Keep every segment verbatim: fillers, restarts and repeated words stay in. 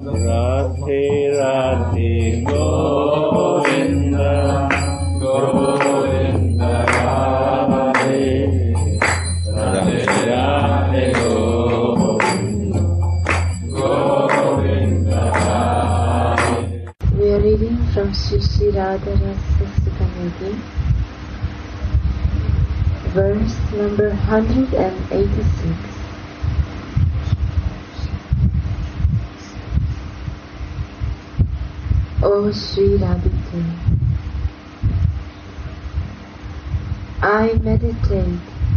Radhe Radhe Govinda Govinda Radhe Radhe Radhe Govinda Govinda Radhe. We are reading from Sri Sri Radha Rasa Sukhamati, verse number one hundred eighty-six. O Sri Radhika, I meditate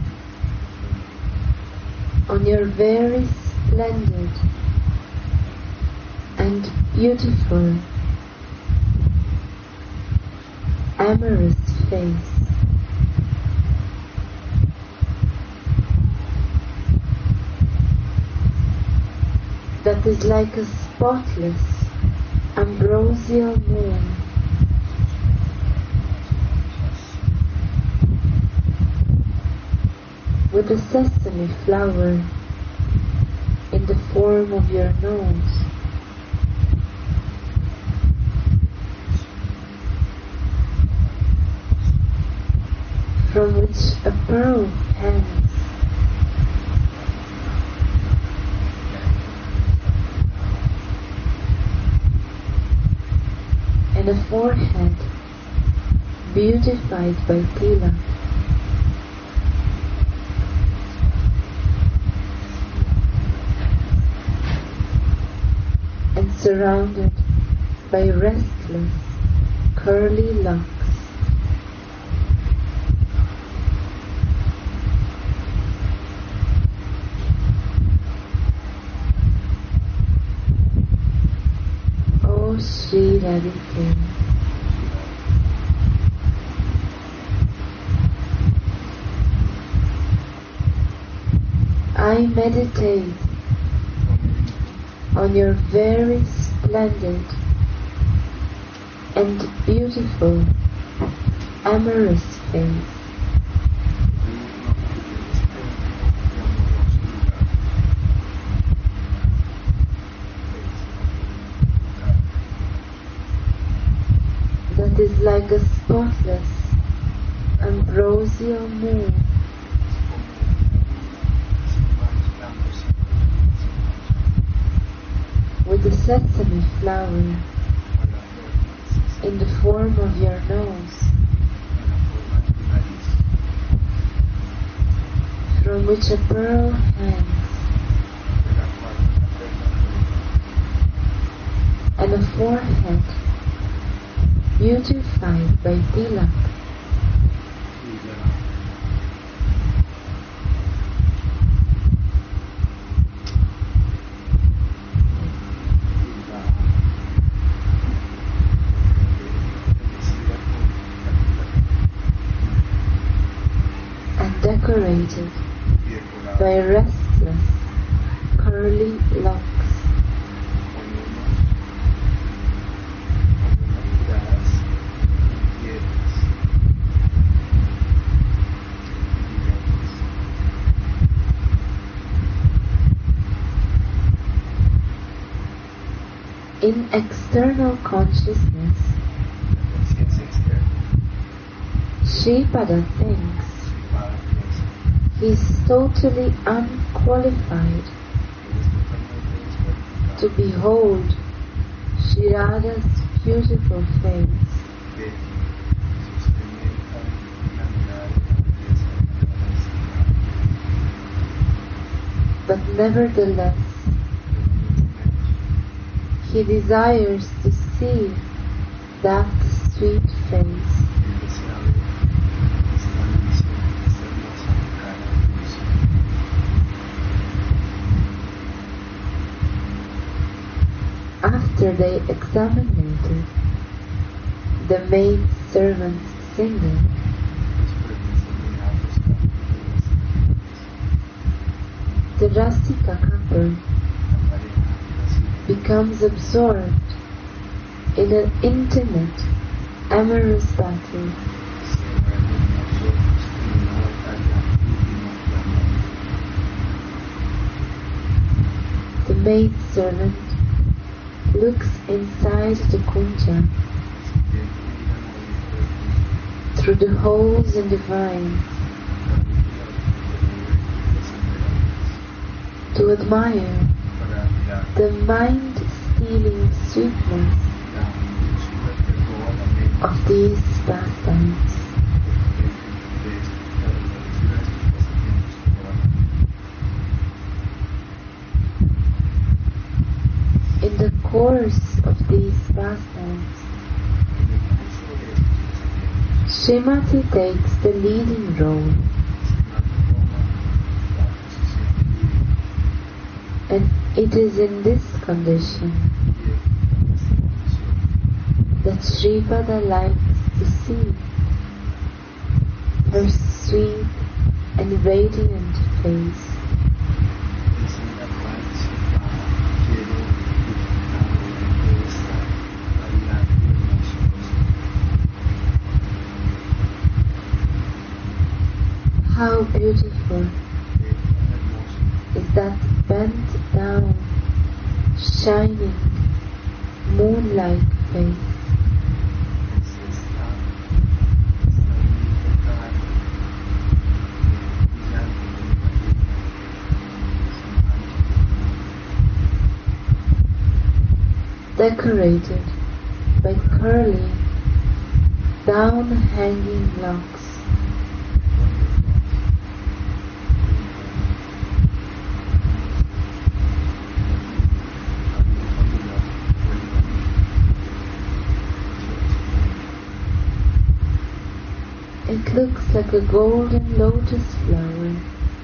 on your very splendid and beautiful amorous face. That is like a spotless ambrosial moon, with a sesame flower in the form of your nose, from which a pearl hangs, and a forehead beautified by tilak, and surrounded by restless curly locks. O Sri Radhika, I meditate on your very splendid and beautiful amorous face. That is like a spotless ambrosial moon, with a sesame flower in the form of your nose, from which a pearl hangs, and a forehead beautified by tilak. And decorated by restless curly locks. In external consciousness, Shripada thinks he is totally unqualified to behold Sri Radha's beautiful face. But nevertheless, he desires to see that sweet face. After they examinated the maid servant's singing, the Rasika couple becomes absorbed in an intimate, amorous battle. The maidservant looks inside the kunja through the holes in the vine to admire the mind-stealing sweetness of these pastimes. In the course of these pastimes, Srimati takes the leading role, and it is in this condition that Shripada likes to see her sweet and radiant face. How beautiful is that bent down, shining, moon-like face. Decorated by curly, down-hanging locks. It looks like a golden lotus flower,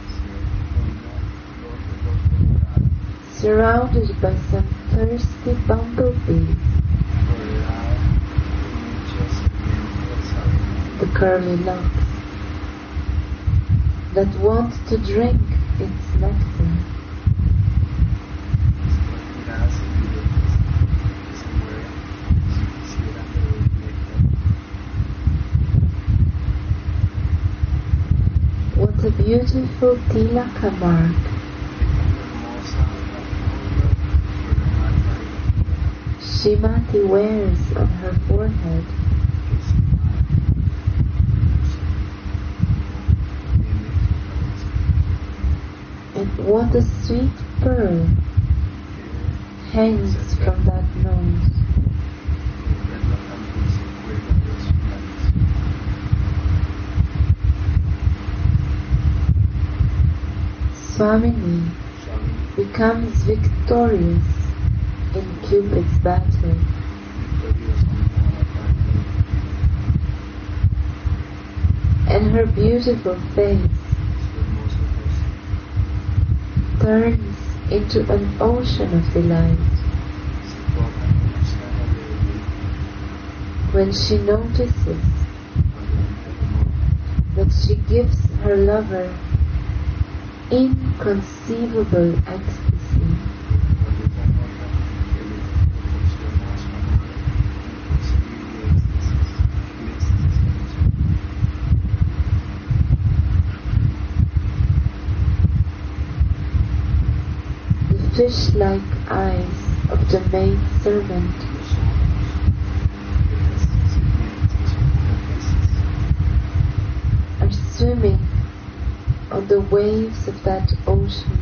surrounded by some thirsty bumblebees. The curly locks that want to drink its nectar. What a beautiful tilaka mark. Srimati wears on her forehead. And what a sweet pearl hangs from that nose. Swamini becomes victorious in Cupid's battle. And her beautiful face turns into an ocean of delight when she notices that she gives her lover inconceivable ecstasy. The fish-like eyes of the maidservant are swimming on the waves of that ocean.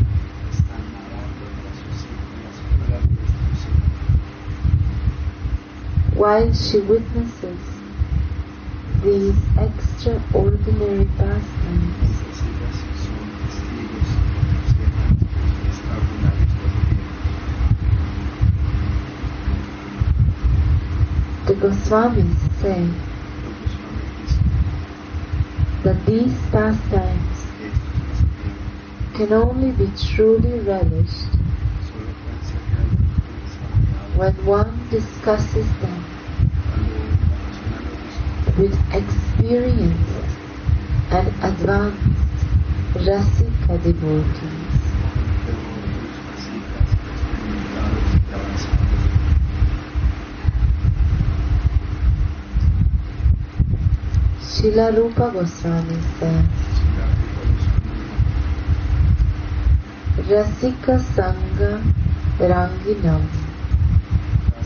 While she witnesses these extraordinary pastimes, the Goswamis say that these pastimes can only be truly relished when one discusses them with experienced and advanced Rasika devotees. Srila Rupa Goswami says, Rasika Sangha Ranginam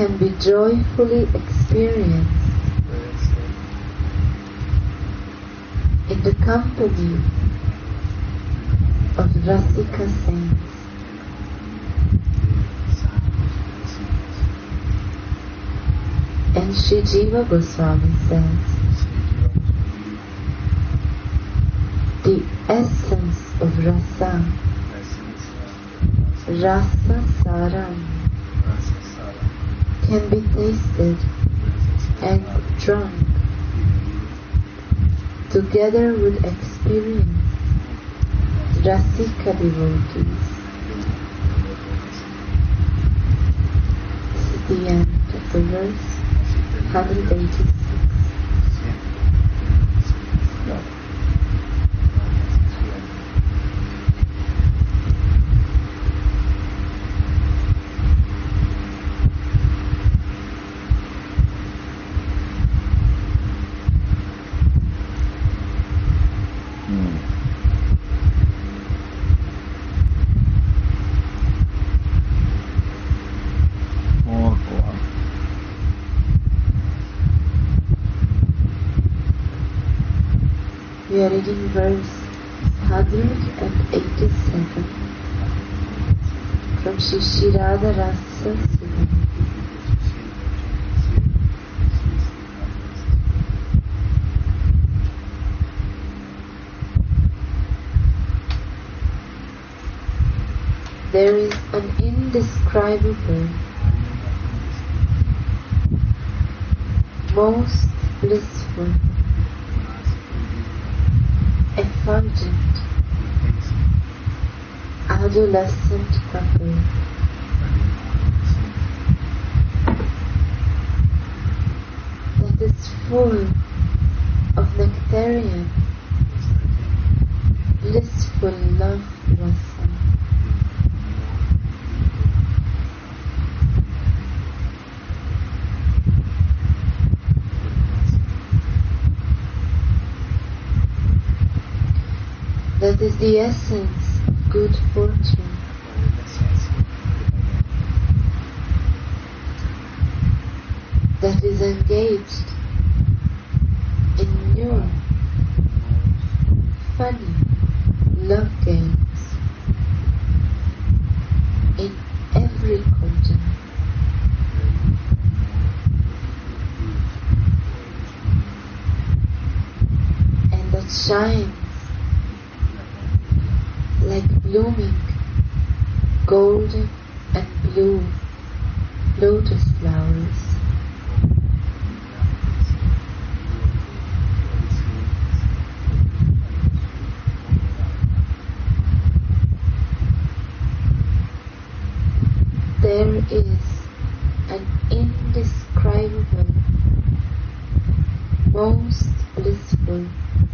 can be joyfully experienced in the company of Rasika saints. And Sri Jiva Goswami says, the essence of rasa, rasa saram, can be tasted and drunk together with experience Rasika devotees. This is the end of the verse one hundred eighty-six. We are reading verse one hundred eighty-seven from Shri Shri Radha Rasa Sudhamani. There is an indescribable, most blissful, effulgent, adolescent couple that is full of nectarian, blissful love rasa. That is the essence of good fortune. That is engaged in new, funny love games in every culture. And that shines like blooming golden and blue lotus flowers. There is an indescribable, most blissful,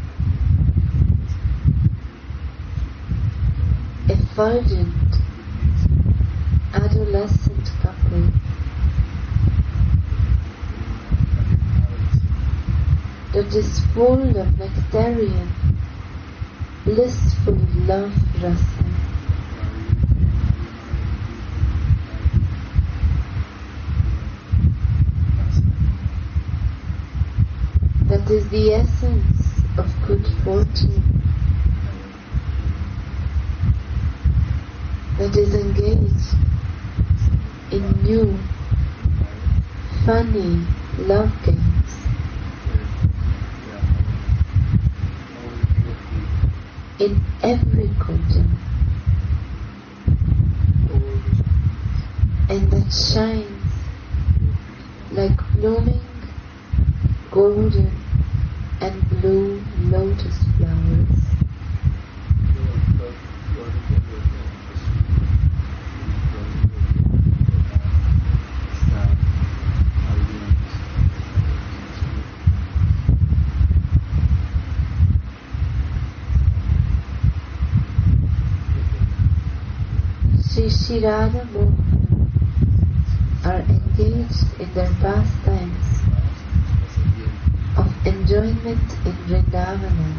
effulgent, adolescent couple that is full of nectarian, blissful love rasa. That is the essence of good fortune. That is engaged in new, funny love games in every culture, and that shines like blooming golden and blue lotus flowers. Sri Sri Radha Mohan are engaged in their pastimes of enjoyment in Vrindavana,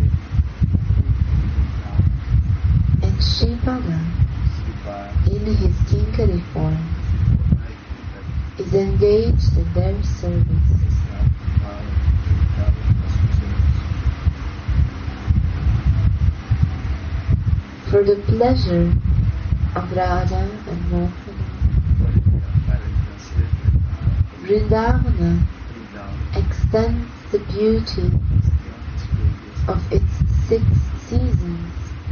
and Shripada in his Kinkari form is engaged in their service. For the pleasure of Radha and Mohan, Vrindavana extends the beauty of its six seasons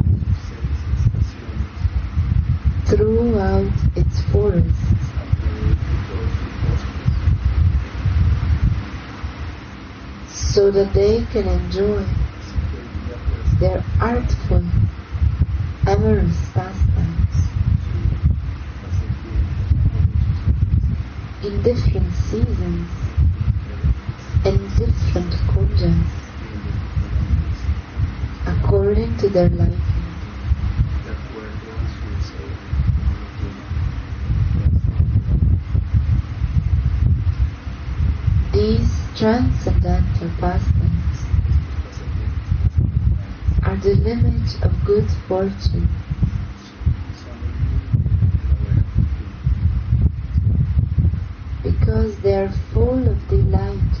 throughout its forests. So that they can enjoy their artful, amorous pastimes in different seasons and different kunjas according to their liking. These transcendental pastimes are the limit of good fortune. Because they are full of delight,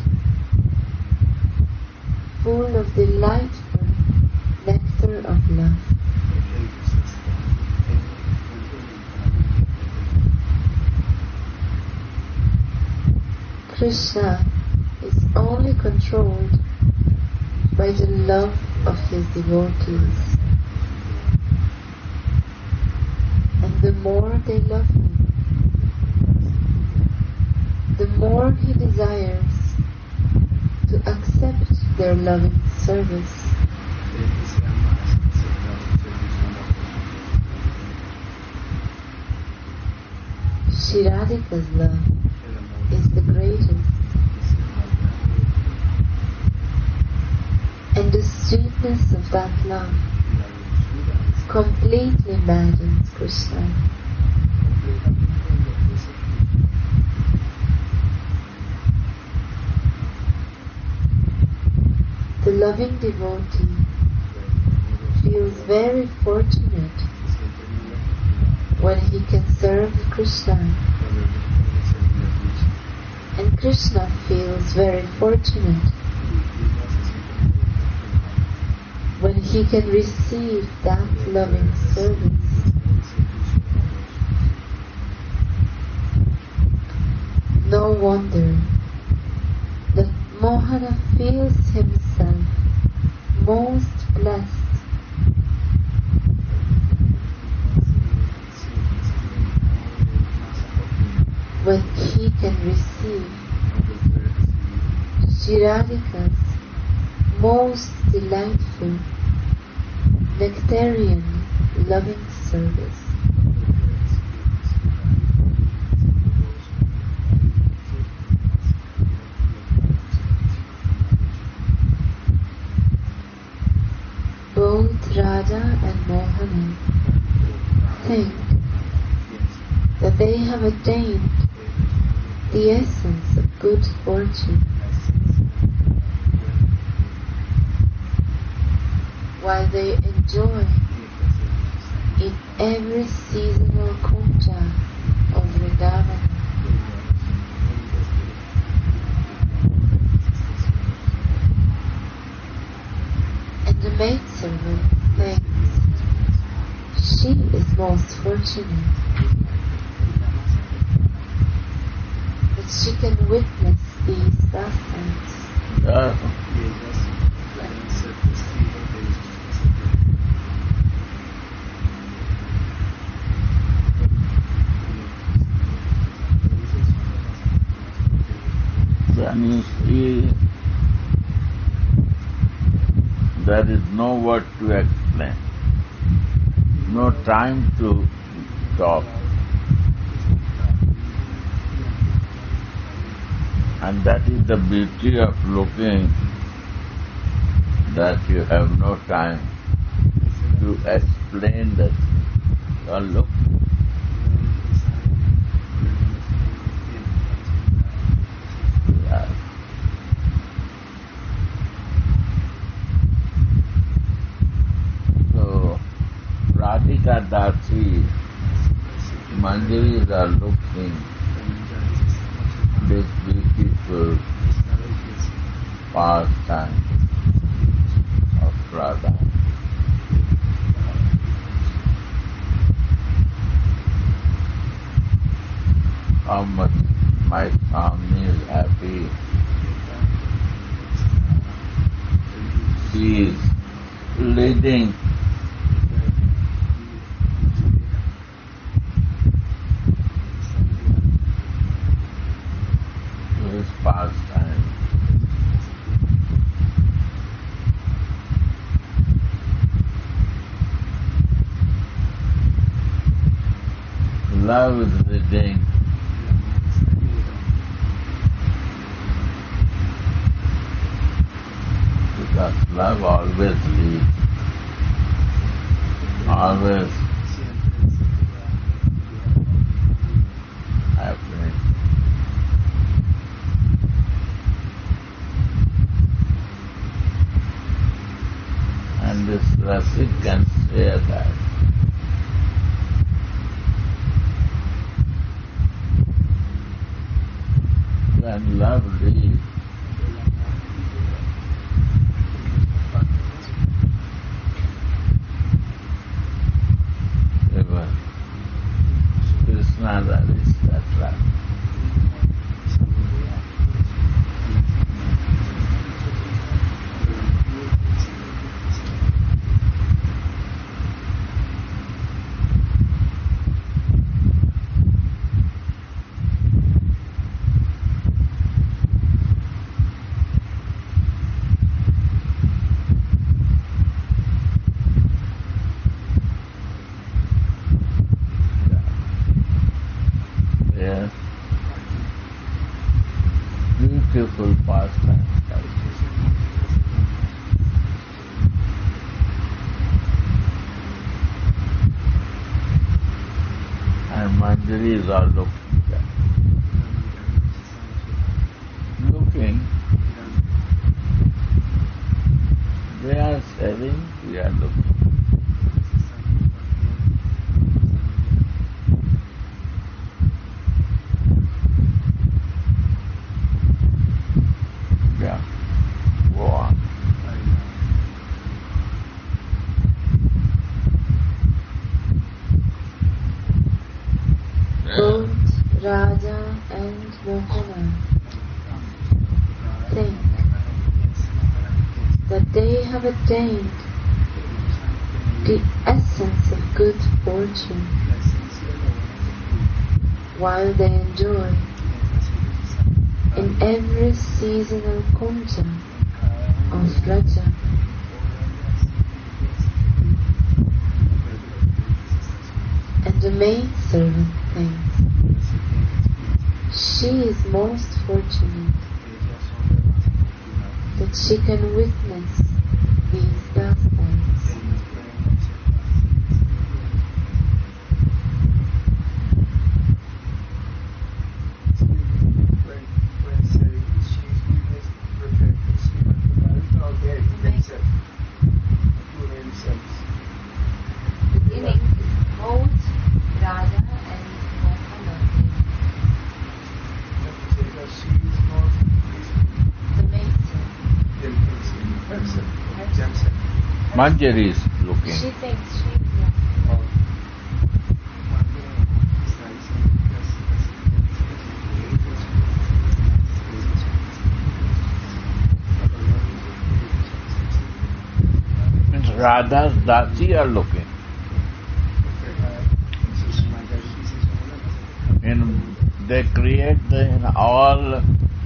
full of delightful nectar of love. Krishna is only controlled by the love of his devotees. And the more they love him, the more he desires to accept their loving service. Shri Radhika's love is the greatest, and the sweetness of that love completely maddens Krishna. The loving devotee feels very fortunate when he can serve Krishna, and Krishna feels very fortunate when he can receive that loving service. No wonder that Mohana feels himself most blessed when he can receive Shri Radhika's most delightful nectarian loving service. Both Radha and Mohana think that they have attained the essence of good fortune, while they enjoy in every seasonal kunja of Vrindavan. And the maidservant thinks she is most fortunate that she can witness these pastimes. Yeah. Then you see, there is no word to explain, no time to talk. And that is the beauty of looking, that you have no time to explain that you are looking. Yeah. So, Radhika Dasi, Manjaris are looking this beautiful pastime of Radha. How much my Swami is happy. She is leading to his pastime. Love is leading. Because love always leads, always happening. And this Rasik can say that. When love leads, Krishna, that is that love. Yes. Beautiful pastime. And Manjari is all looking there. Looking. They are saying, we are looking. Yeah. Go on. Both Radha and Mohana think that they have attained the essence of good fortune while they enjoy in every seasonal kunja of Raja. And the maidservant thinks she is most fortunate that she can witness these pastimes. Manjari is looking. She thinks she is looking. Means Radha's Dasi are looking. In, they create the, in all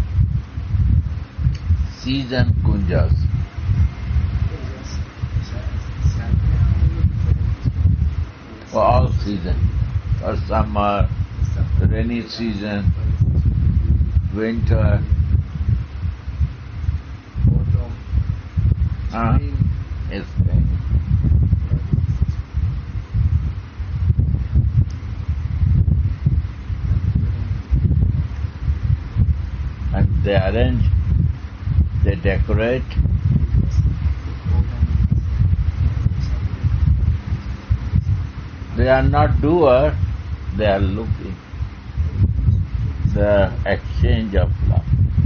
season kunjas. For all season, for summer, rainy season, winter, uh, spring. And they arrange, they decorate. They are not doer, they are looking. the exchange of love.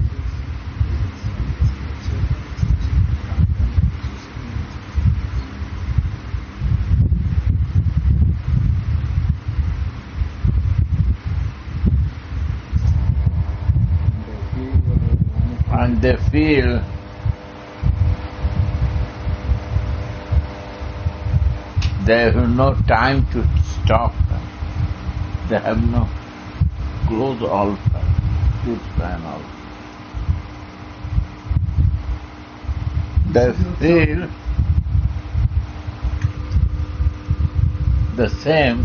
And they feel they have no time to stop. They have no clothes all to span all. They feel the same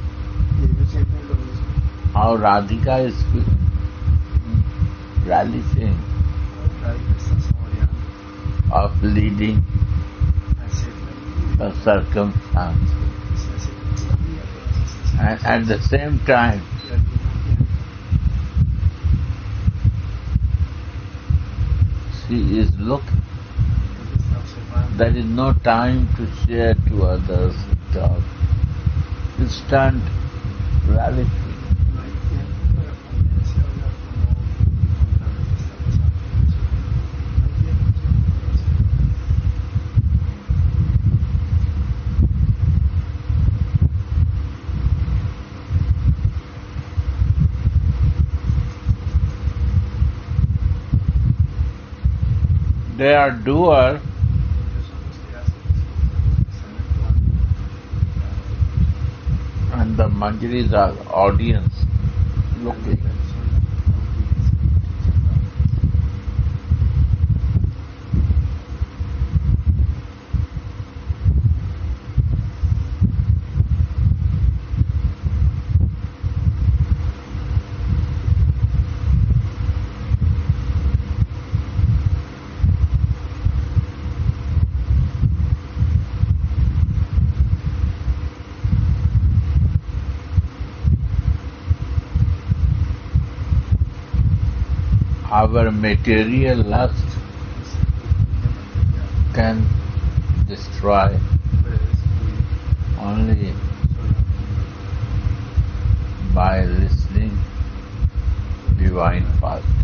how Radhika is feeling, relishing of leading the circumstance. And at the same time, she is looking. There is no time to share to others, talk. Instant reality. They are doer and the manjaris are audience looking. Our material lust can destroy only by listening divine pastimes.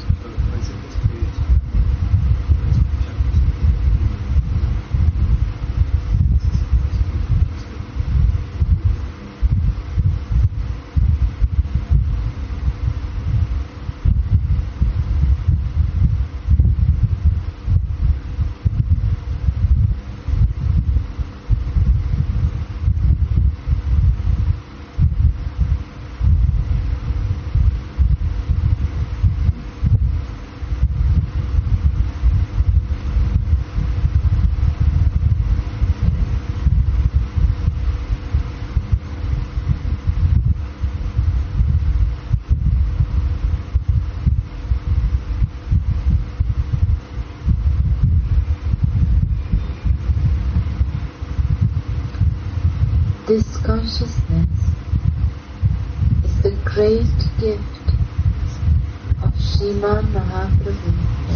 This consciousness is the great gift of Sriman Mahaprabhu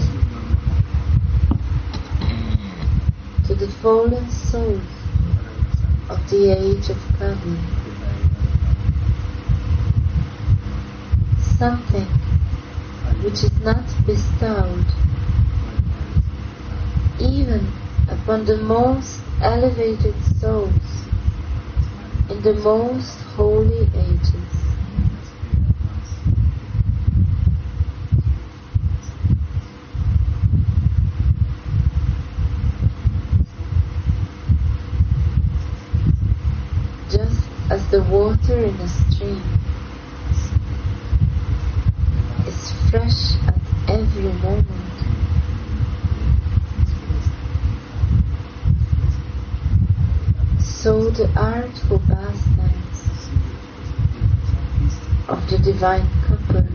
to the fallen souls of the age of Kali. Something which is not bestowed even upon the most elevated souls in the most holy ages. Just as the water in a stream is fresh at every moment, so the artful pastimes of the divine couple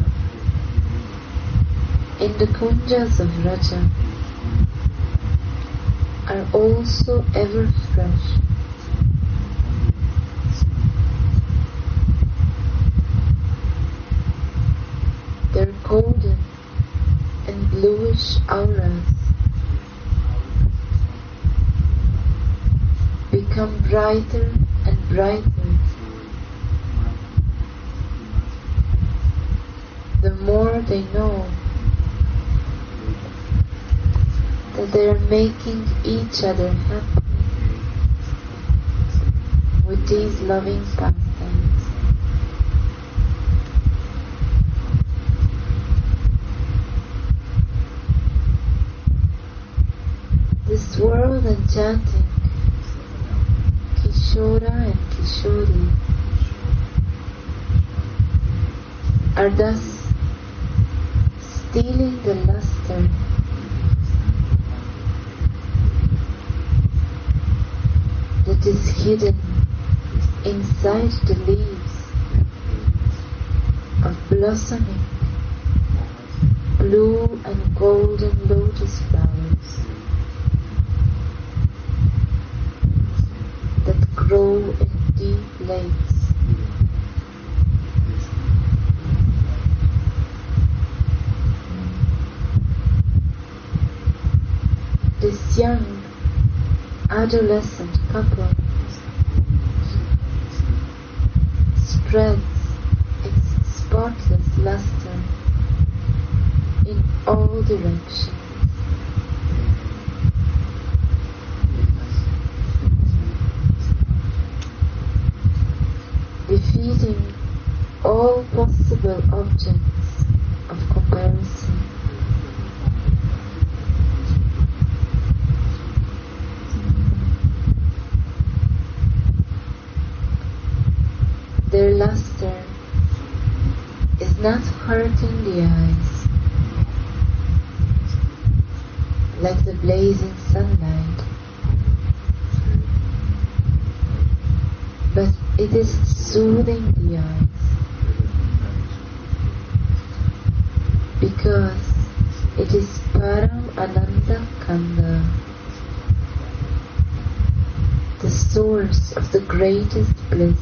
in the kunjas of Raja are also ever fresh. Their golden and bluish auras become brighter and brighter the more they know that they are making each other happy with these loving pastimes. This world enchanting Kishora and Kishori are thus stealing the luster that is hidden inside the leaves of blossoming blue and golden lotus flowers that grow in deep lakes. This young adolescent couple spreads its spotless luster in all directions. Defeating all possible objects of comparison. Their luster is not hurting the eyes like the blazing sunlight, but it is soothing the eyes because it is Param Ananda Kanda, the source of the greatest bliss.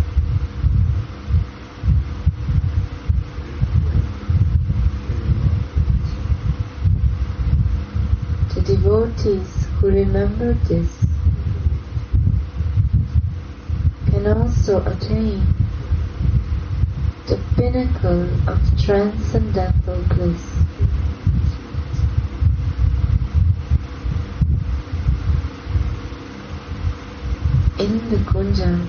The devotees who remember this can also attain the pinnacle of transcendental bliss. In the Kunjas,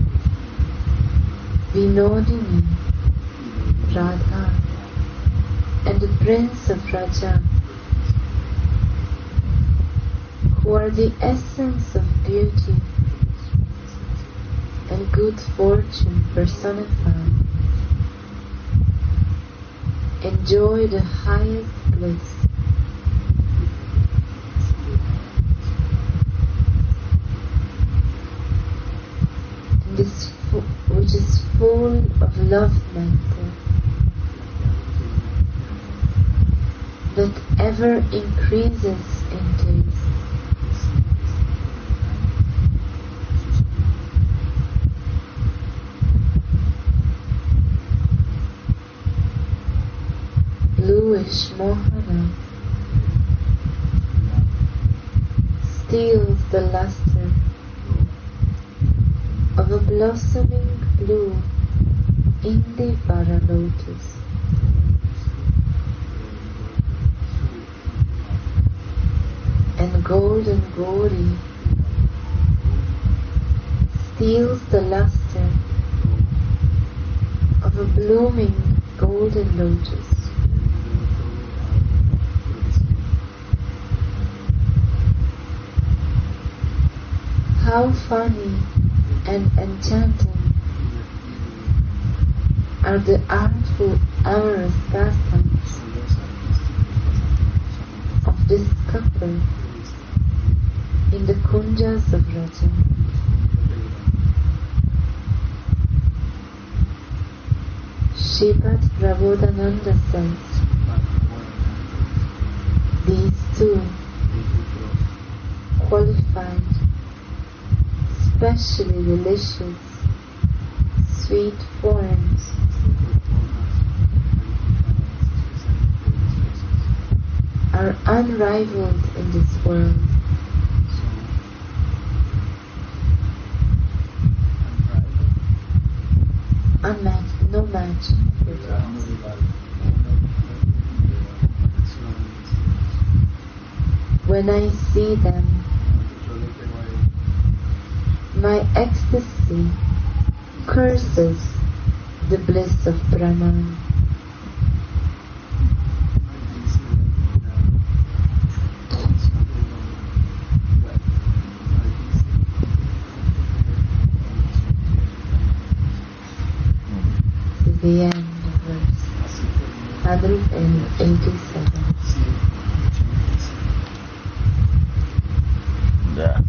Vinodini, Radha, and the Prince of Raja, who are the essence of beauty and good fortune personified, enjoy the highest bliss. And this fu- which is full of love nectar that ever increases in taste. Bluish Mohana steals the luster of a blossoming blue Indivara lotus. And golden Gauri steals the luster of a blooming golden lotus. How funny and enchanting are the artful amorous pastimes of this couple in the Kunjas of Raja. Srimad Prabodhananda says, these two qualified, especially delicious, sweet forms are unrivaled in this world. Unmatched, no match. When I see them, my ecstasy curses the bliss of Brahman. The end of verse one hundred eighty-seven. Yeah.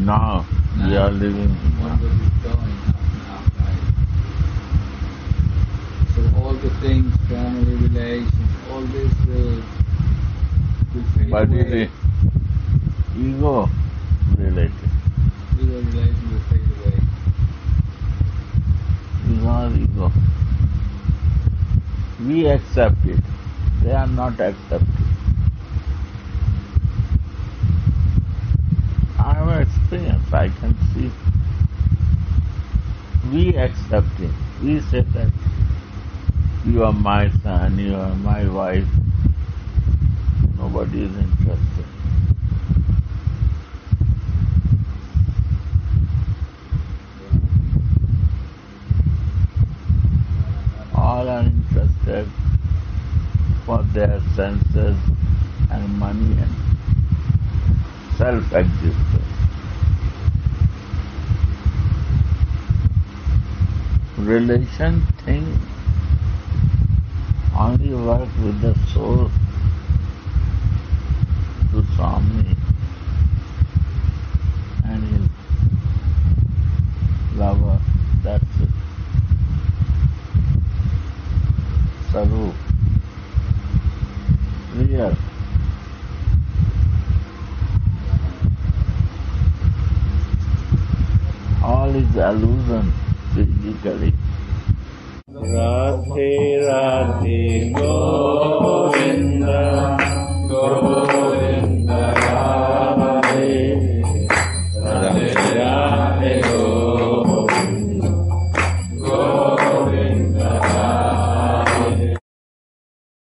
Now we are living. One will be going up and up, right? So all the things, family relations, all this will, will fade But it away. is ego related. Ego relation will fade away. It's not ego. We accept it. They are not accepting. I have experience, I can see. We accept it. We say that you are my son, you are my wife. Nobody is interested. All are interested for their senses and money and self-existence. Relation thing only works with the soul to Swami and his lover. That's it. Sarup. Real. All is illusion physically. Radhe Radhe Govinda